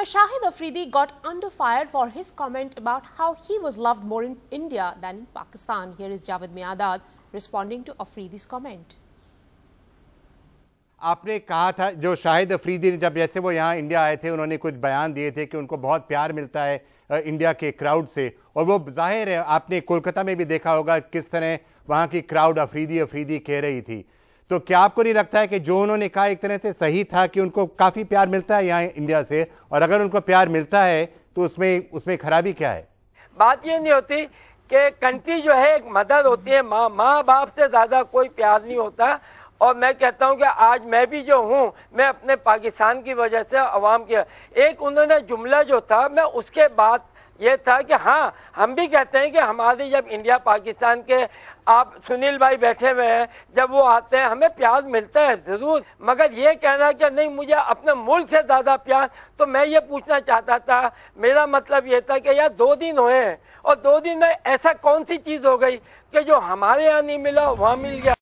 Shahid Afridi got under fire for his comment about how he was loved more in India than in Pakistan. Here is Javed Miandad responding to Afridi's comment. आपने कहा था जो शाहिद अफरीदी ने जब जैसे वो यहाँ इंडिया आए थे उन्होंने कुछ बयान दिए थे कि उनको बहुत प्यार मिलता है इंडिया के क्राउड से, और वो जाहिर है आपने कोलकाता में भी देखा होगा किस तरह वहाँ की क्राउड अफरीदी अफरीदी कह रही थी। तो क्या आपको नहीं लगता है कि जो उन्होंने कहा एक तरह से सही था कि उनको काफ़ी प्यार मिलता है यहाँ इंडिया से, और अगर उनको प्यार मिलता है तो उसमें खराबी क्या है? बात ये नहीं होती कि कंट्री जो है एक मदर होती है, माँ बाप से ज़्यादा कोई प्यार नहीं होता। और मैं कहता हूं कि आज मैं भी जो हूं मैं अपने पाकिस्तान की वजह से अवाम की एक उन्होंने जुमला जो था मैं उसके बाद ये था कि हाँ हम भी कहते हैं कि हमारे जब इंडिया पाकिस्तान के आप सुनील भाई बैठे हुए हैं जब वो आते हैं हमें प्यार मिलता है जरूर, मगर ये कहना कि नहीं मुझे अपने मुल्क से ज्यादा प्यार, तो मैं ये पूछना चाहता था, मेरा मतलब ये था कि यार 2 दिन हुए हैं और 2 दिन में ऐसा कौन सी चीज हो गई कि जो हमारे यहाँ नहीं मिला वहाँ मिल गया।